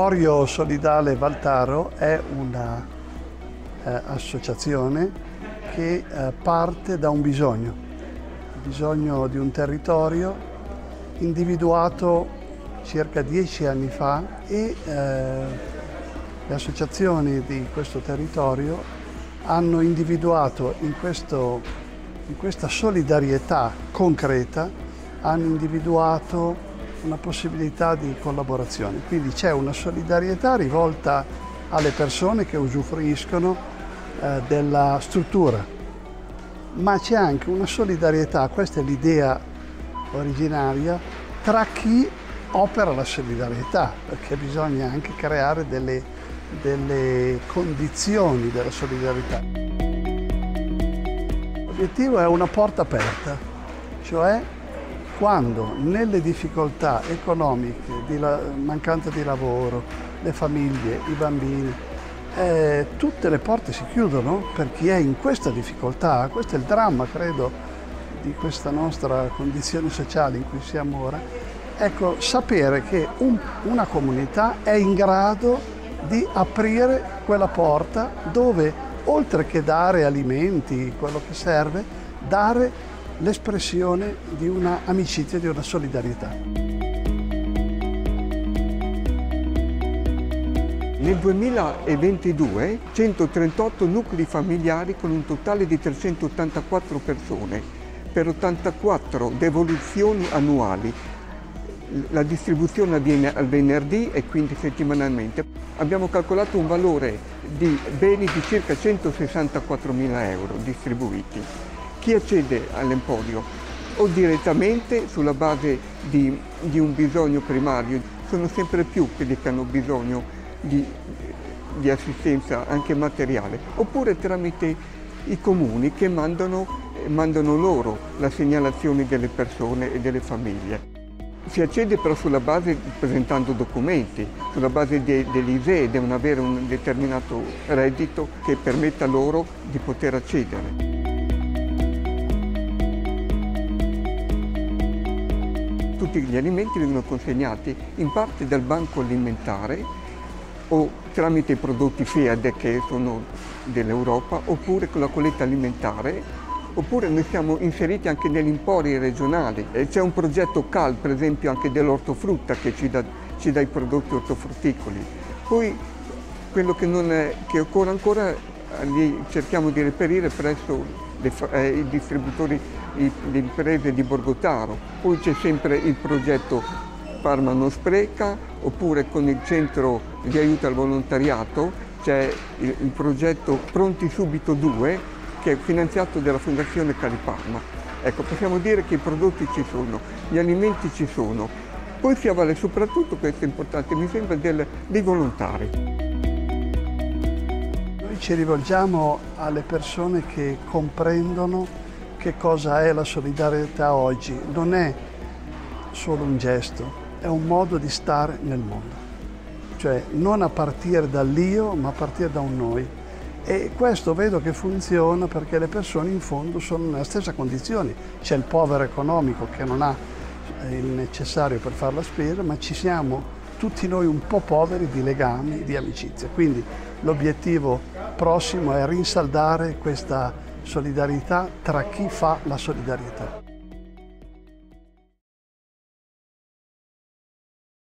Emporio Solidale Valtaro è una associazione che parte da un bisogno, il bisogno di un territorio individuato circa 10 anni fa e le associazioni di questo territorio hanno individuato in questa solidarietà concreta, hanno individuato una possibilità di collaborazione. Quindi c'è una solidarietà rivolta alle persone che usufruiscono della struttura, ma c'è anche una solidarietà, questa è l'idea originaria, tra chi opera la solidarietà, perché bisogna anche creare delle condizioni della solidarietà. L'obiettivo è una porta aperta, cioè quando nelle difficoltà economiche, di mancanza di lavoro, le famiglie, i bambini, tutte le porte si chiudono per chi è in questa difficoltà. Questo è il dramma, credo, di questa nostra condizione sociale in cui siamo ora. Ecco, sapere che una comunità è in grado di aprire quella porta dove, oltre che dare alimenti, quello che serve, dare l'espressione di una amicizia, di una solidarietà. Nel 2022 138 nuclei familiari con un totale di 384 persone per 84 devoluzioni annuali. La distribuzione avviene al venerdì e quindi settimanalmente. Abbiamo calcolato un valore di beni di circa 164.000 euro distribuiti. Chi accede all'Emporio o direttamente sulla base di un bisogno primario, sono sempre più quelli che hanno bisogno di assistenza anche materiale, oppure tramite i comuni che mandano loro la segnalazione delle persone e delle famiglie. Si accede però sulla base presentando documenti, sulla base dell'ISEE, devono avere un determinato reddito che permetta loro di poter accedere. Tutti gli alimenti vengono consegnati in parte dal banco alimentare o tramite i prodotti FEAD che sono dell'Europa, oppure con la colletta alimentare, oppure noi siamo inseriti anche negli empori regionali. C'è un progetto CAL, per esempio, anche dell'ortofrutta che ci dà i prodotti ortofrutticoli. Poi quello che occorre ancora li cerchiamo di reperire presso i distributori, le imprese di Borgotaro. Poi c'è sempre il progetto Parma non spreca, oppure con il centro di aiuto al volontariato c'è il progetto Pronti Subito 2 che è finanziato dalla Fondazione Cali Parma. Ecco, possiamo dire che i prodotti ci sono, gli alimenti ci sono. Poi si avvale soprattutto, questo è importante, mi sembra, dei volontari. Noi ci rivolgiamo alle persone che comprendono che cosa è la solidarietà oggi. Non è solo un gesto, è un modo di stare nel mondo. Cioè non a partire dall'io, ma a partire da un noi. E questo vedo che funziona perché le persone in fondo sono nella stessa condizione. C'è il povero economico che non ha il necessario per fare la spesa, ma ci siamo tutti noi un po' poveri di legami, di amicizia. Quindi l'obiettivo prossimo è rinsaldare questa solidarietà tra chi fa la solidarietà.